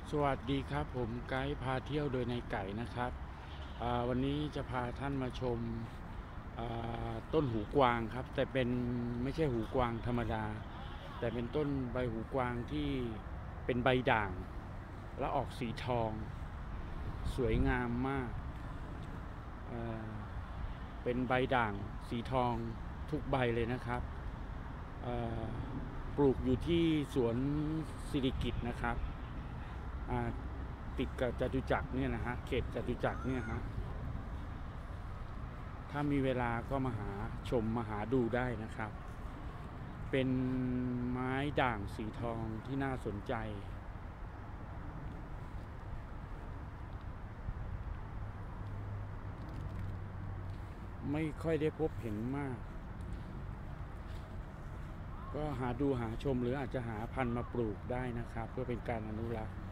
สวัสดีครับผมไกด์พาเที่ยวโดยในไก่นะครับวันนี้จะพาท่านมาชมต้นหูกวางครับแต่เป็นไม่ใช่หูกวางธรรมดาแต่เป็นต้นใบหูกวางที่เป็นใบด่างและออกสีทองสวยงามมากเอ่อเป็นใบด่างสีทองทุกใบเลยนะครับเอ่อปลูกอยู่ที่สวนสิริกิติ์นะครับติดกับจตุจักรเนี่ยนะฮะเขตจตุจักรเนี่ยฮะถ้ามีเวลาก็มาหาชมมาหาดูได้นะครับเป็นไม้ด่างสีทองที่น่าสนใจไม่ค่อยได้พบเห็นมากก็หาดูหาชมหรืออาจจะหาพันธุ์มาปลูกได้นะครับเพื่อเป็นการอนุรักษ์